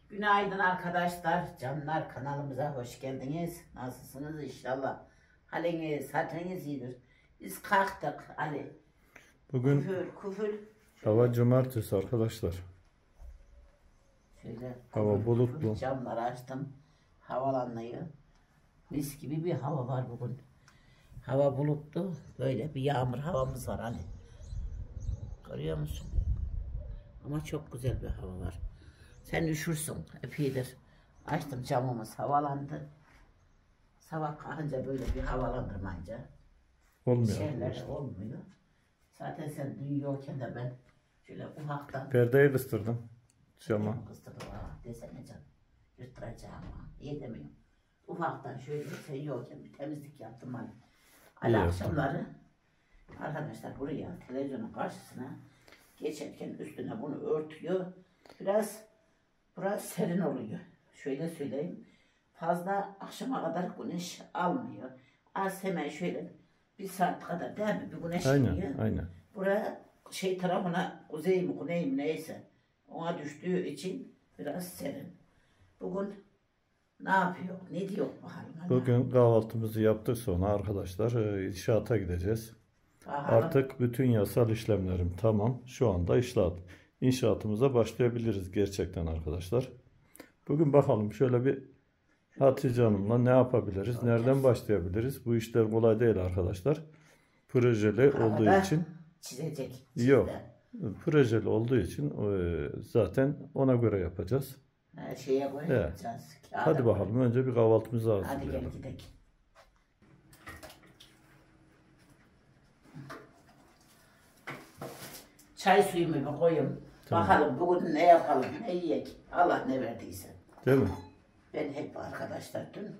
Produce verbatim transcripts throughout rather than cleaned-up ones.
Günaydın arkadaşlar, canlar kanalımıza hoş geldiniz. Nasılsınız inşallah? Haliniz, hatırınız iyidir. Biz kalktık Ali. Bugün küfür, küfür. hava cumartesi arkadaşlar. Şöyle hava küfür, bulutlu. küfür. Camları açtım. Havalanıyor. Mis gibi bir hava var bugün. Hava bulutlu. Böyle bir yağmur havamız var Ali. Görüyor musun? Ama çok güzel bir hava var. Sen üşürsün epeydir. Açtım camımız havalandı. Sabah kalkınca böyle bir havalandırmayınca Olmuyor. şeyler olmuyor. Zaten sen duyuyorken de ben şöyle ufaktan Perdeyi kıstırdım cama. kıstırdım ha desene canım. Yırttıracağım ha. İyi demiyorum. Ufaktan şöyle sen yokken bir temizlik yaptım hani. Ali İyi akşamları arkadaşlar buraya televizyonun karşısına geçerken üstüne bunu örtüyor. Biraz Burası serin oluyor. Şöyle söyleyeyim. Fazla akşama kadar güneş almıyor. Az hemen şöyle bir saat kadar değil mi? Bir güneş Aynen, geliyor. aynen. Buraya şey tarafına kuzey mi güney mi neyse ona düştüğü için biraz serin. Bugün ne yapıyor? Ne diyor bakalım? Hadi. Bugün kahvaltımızı yaptık sonra arkadaşlar e, inşaata gideceğiz. Bakalım. Artık bütün yasal işlemlerim tamam. Şu anda inşaat. İnşaatımıza başlayabiliriz gerçekten arkadaşlar. Bugün bakalım şöyle bir Hatice Hanım'la ne yapabiliriz? Nereden başlayabiliriz? Bu işler kolay değil arkadaşlar. Projeli olduğu Havada için. çizecek. Yok. çizde. Projeli olduğu için e, zaten ona göre yapacağız. Her şeye göre Evet. yapacağız. Kağıda Hadi göre. bakalım önce bir kahvaltımızı Hadi gel hazırlayalım. gidelim. Çay suyumu bir koyayım. Tamam. Bakalım bugün ne yapalım, ne yiyek. Allah ne verdiyse. Değil mi? Ben hep arkadaşlar dün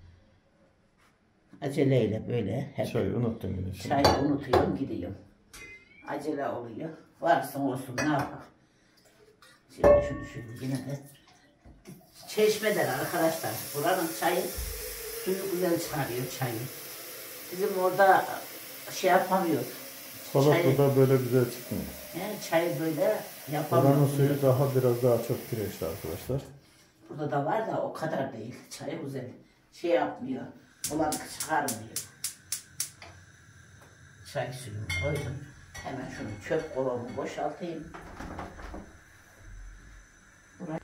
aceleyle böyle hep Çayı unuttun yine şimdi. çayı unutuyorum gidiyorum. Acele oluyor. Varsın olsun ne yapalım. Şimdi şunu şöyle yine de çeşmeden arkadaşlar. Buranın çayı suyu güzel çıkarıyor çayı. Bizim orada şey yapamıyoruz. Salaklı'da böyle güzel çıkmıyor. Yani çayı böyle Buranın yapamıyoruz. suyu daha biraz daha çok kireçli arkadaşlar. Burada da var da o kadar değil. Çay güzel. Şey yapmıyor. Bulanık çıkarmıyor. Çay suyunu koydum. Hemen şunu çöp kovamı boşaltayım. Buraya.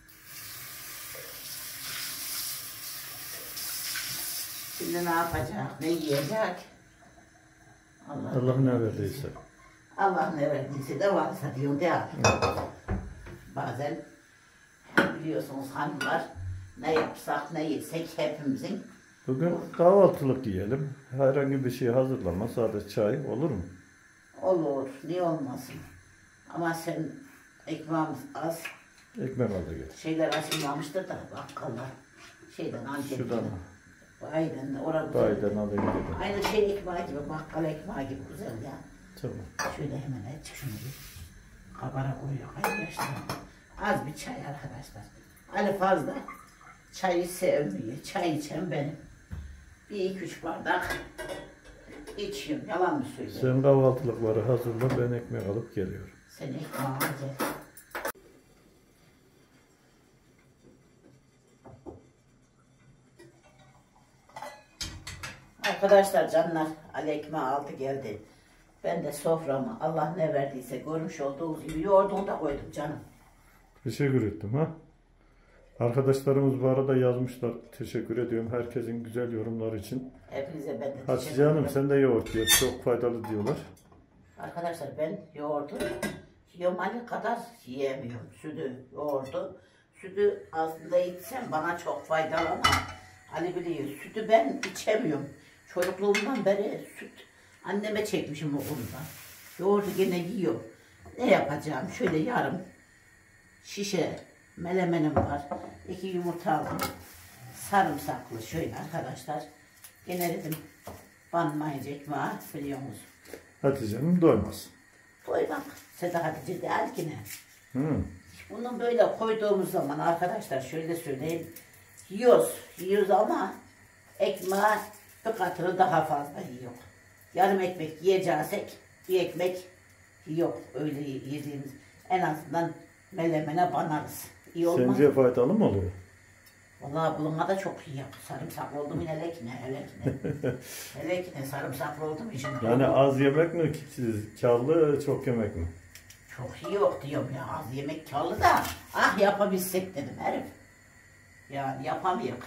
Şimdi ne yapacak? Ne yiyecek? Allah, Allah ne verdiyse. Allah ne verdiyse de varsa diyor değil mi? Bazen biliyorsunuz hanımlar ne yapsak ne yesek hepimizin. Bugün kahvaltılık yiyelim. Herhangi bir şey hazırlama. Sadece çay olur mu? Olur, niye olmasın? Ama sen ekmeğimiz az, Ekmek aldı gel. şeyler açılmamıştır da bakkallar. Şeyden Antep'ten. Şuradan. Aynen orada. Bayden alayım dedim. Aynı şey ekmeği gibi, bakkal ekmeği gibi güzel ya. Tamam. Şöyle hemen et şunu bir kabara koyuyor arkadaşlar. Az bir çay arkadaşlar. Ali fazla çayı sevmiyor. Çay içen benim. Bir iki üç bardak içiyorum. Yalan mı söylüyorum? Sen kahvaltılıkları hazırla, ben ekmek alıp geliyorum. Sen ekmeği al. Arkadaşlar canlar Ali ekmeği aldı geldi. Ben de soframı Allah ne verdiyse görmüş olduğunuz gibi yoğurdunu da koydum canım. Teşekkür ettim ha. Arkadaşlarımız bu arada yazmışlar. Teşekkür ediyorum herkesin güzel yorumları için. Hepinize ben de teşekkür Hatice ederim. Hanım sen de yoğurt yiyor. Çok faydalı diyorlar. Arkadaşlar ben yoğurdu yiyorum Ali kadar yiyemiyorum. Sütü, yoğurdu. Sütü aslında içsem bana çok faydalı ama Ali biliyor. Sütü ben içemiyorum. Çocukluğumdan beri süt anneme çekmişim o konuda. Yoğurdu gene yiyor. Ne yapacağım? Şöyle yarım şişe melemenim var. İki yumurta aldım. Sarımsaklı şöyle arkadaşlar. Gene dedim banmayacak ekmeği biliyor musunuz? Hatice Hanım doymaz. Koymak. Seda Hatice değil ki ne? Hı. Bunu böyle koyduğumuz zaman arkadaşlar şöyle söyleyeyim. Yiyoruz. Yiyoruz ama ekmeği bir katını daha fazla yiyor. Yarım ekmek yiyeceksek bir ekmek yok. Öyle yediğimiz en azından melemene banarız. İyi olmaz. Sence faydalı mı oluyor? Vallahi bulunma da çok iyi yaptı. Sarımsaklı oldu mu hele ki ne, hele ki ne. Hele ki ne sarımsaklı oldu mu şimdi. Yani az yemek mi, karlı çok yemek mi? Çok iyi yok diyorum ya, az yemek karlı da. Ah yapabilsek dedim herif. Yani yapamıyor.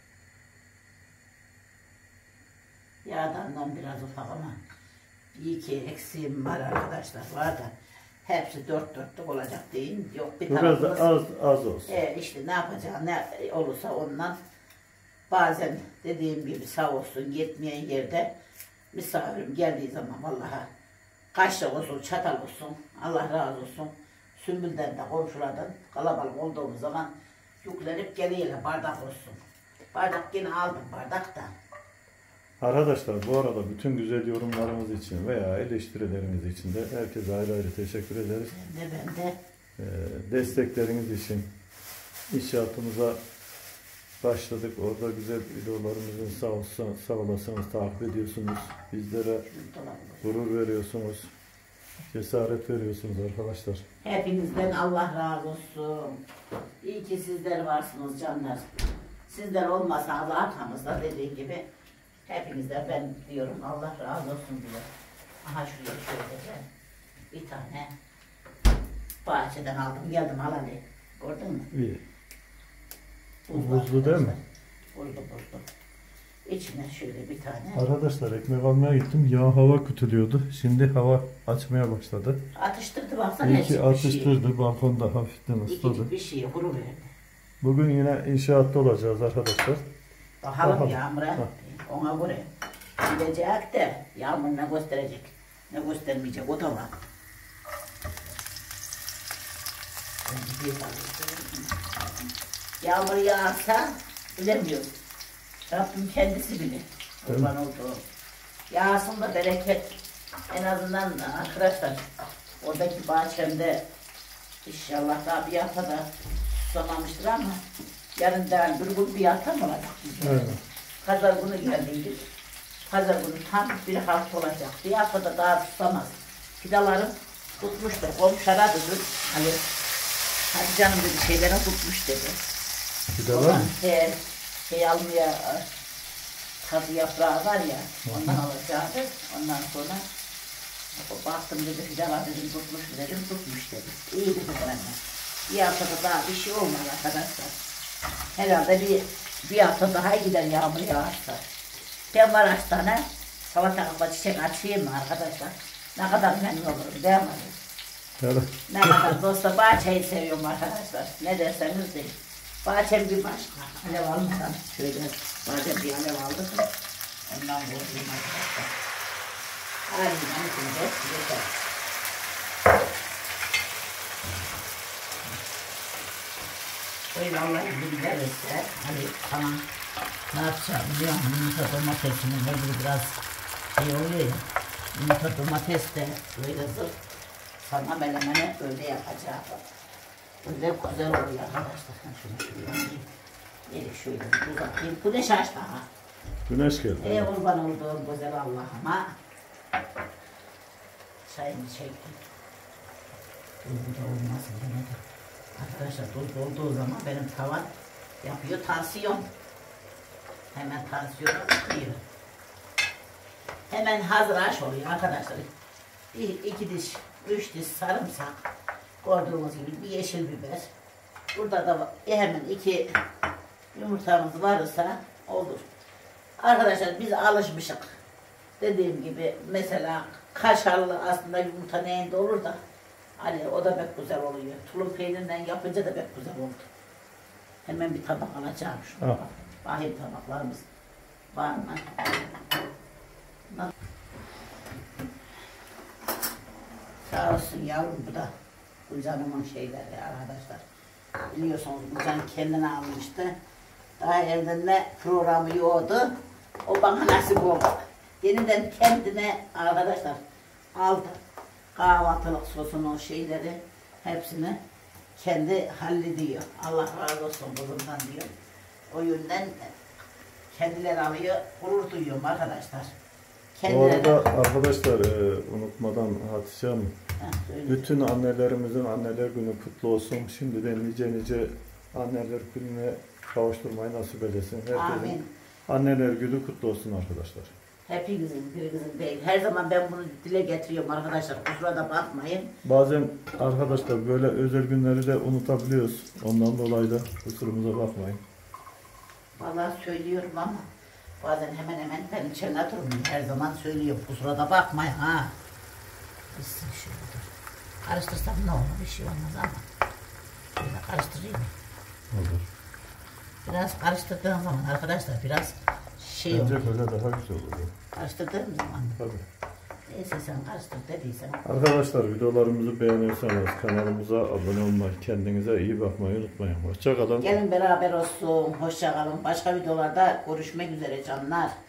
Yağdandan biraz ufak ama iyi ki eksiğim var arkadaşlar, var da hepsi dört dörtlük olacak değil. Yok bir Biraz tarafımız. az az olsun. E işte ne yapacağım, ne olursa ondan bazen dediğim gibi sağ olsun yetmeyen yerde misafirim geldiği zaman vallahi kaşık olsun, çatal olsun, Allah razı olsun. Sümbülden de komşulardan kalabalık olduğumuz zaman yüklenip geliyorlar, bardak olsun. Bardak yine aldım, bardak da. Arkadaşlar bu arada bütün güzel yorumlarımız için veya eleştirileriniz için de herkese ayrı ayrı teşekkür ederiz. Ben de ben de. Ee, destekleriniz için inşaatımıza başladık. Orada güzel videolarımızın sağ, olsun, sağ olasınız takip ediyorsunuz. Bizlere gurur veriyorsunuz. Cesaret veriyorsunuz arkadaşlar. Hepinizden Allah razı olsun. İyi ki sizler varsınız canlar. Sizler olmasa Allah arkamızda dediği gibi hepinizden ben diyorum Allah razı olsun diyor. Aha şuraya şöyle ben bir tane bahçeden aldım geldim halalı. Gördün mü? İyi. Buz Buzlu değil mi? Buzlu buzlu. İçine şöyle bir tane. Arkadaşlar ekmek almaya gittim. Yağ hava kötülüyordu. Şimdi hava açmaya başladı. Atıştırdı baksana. İyi ki bir atıştırdı. Şey. Balkonda hafiften ısladı. İki bir şey kuru verdi. Bugün yine inşaatta olacağız arkadaşlar. Bakalım, Bakalım. Yağmur'a. Ha. Ona göre. Gidecek de Yağmur ne gösterecek. Ne göstermeyecek o da var. Yağmur yağarsa bilemiyorum. Rabbim kendisi bilir. Kurban olduğu. Yağsın da bereket. En azından arkadaşlar oradaki bahçemde inşallah daha bir haftada susamamıştır ama yarın da bir gün bir hafta mı olacak? Evet. Pazar günü geldiydik. Pazar günü tam bir hafta olacak. Bir haftada daha tutamaz. Fidalarım tutmuştur. Komşulara dedi. Hani hadi canım dedi şeylere tutmuş dedi. Fidalar mı? Şey, şey almaya kazı yaprağı var ya ondan alacaktı. Ondan sonra baktım dedi fidalar dedim tutmuş dedim tutmuş dedi. İyi dedi bana. Bir haftada daha bir şey olmaz arkadaşlar. Herhalde bir bir hafta daha gider yağmur yağarsa. Ben var hastane salatalıkla çiçek açayım mı arkadaşlar? Ne kadar memnun olurum değil mi? Evet. Ne kadar dosta bahçeyi seviyorum arkadaşlar. Ne derseniz deyin. Bahçem bir başka. Alev almadan şöyle bazen bir alev aldık. Ondan vurdum arkadaşlar. Halinden içinde yeter. Öyle Allah izin verirse hani tamam ne yapacağım biliyor musun? Yumurta domatesinin böyle biraz şey oluyor ya. Yumurta domates de böyle zırt. Sana melemeni öyle yapacağım. Öyle güzel oluyor arkadaşlar. Şunu şöyle alayım. Yeri şöyle uzatayım. Güneş açtı ha. Güneş geldi. Ey kurban olduğum güzel Allah'ıma. Çayımı çektim. Tuzlu da olmasın demedim. Arkadaşlar tuzlu olduğu zaman benim tavan yapıyor tansiyon. Hemen tansiyonu tutuyor. Hemen hazır aş oluyor arkadaşlar. Bir, iki diş, üç diş sarımsak. Gördüğünüz gibi bir yeşil biber. Burada da hemen iki yumurtamız varsa olur. Arkadaşlar biz alışmışık. Dediğim gibi mesela kaşarlı aslında yumurta neyinde olur da hani o da pek güzel oluyor. Tulum peynirinden yapınca da pek güzel oldu. Hemen bir tabak alacağım şurada. Ha. Bakayım tabaklarımız var mı? Sağ olsun yavrum bu da Gülcan'ımın şeyleri arkadaşlar. Biliyorsunuz Gülcan kendine almıştı. Daha evde ne programı yoktu. O bana nasip oldu. Yeniden kendine arkadaşlar aldı. Kahvaltılık sosunu şeyleri hepsini kendi hallediyor. Allah razı olsun kızımdan diyor. O yüzden kendileri alıyor. Gurur duyuyorum arkadaşlar. Bu arada arkadaşlar e, unutmadan Hatice Hanım Heh, söyle. Bütün annelerimizin anneler günü kutlu olsun. Şimdiden nice nice anneler gününe kavuşturmayı nasip eylesin. Herkesin Amin. anneler günü kutlu olsun arkadaşlar. Hepinizin, birinizin değil. Her zaman ben bunu dile getiriyorum arkadaşlar. Kusura da bakmayın. Bazen arkadaşlar böyle özel günleri de unutabiliyoruz. Ondan dolayı da kusurumuza bakmayın. Vallahi söylüyorum ama bazen hemen hemen ben içerine durmuyorum. Her zaman söylüyorum. Kusura da bakmayın ha. Kızsın şöyle dur. Karıştırsam ne olur? Bir şey olmaz ama. Şöyle karıştırayım. Olur. Biraz karıştırdığım zaman arkadaşlar biraz şey Bence olur. böyle daha güzel oluyor. Karıştırdığım zaman. Tabii. Neyse sen karıştır dediysen. Arkadaşlar videolarımızı beğeniyorsanız kanalımıza abone olmayı, kendinize iyi bakmayı unutmayın. Hoşça kalın. Gelin beraber olsun. Hoşça kalın. Başka videolarda görüşmek üzere canlar.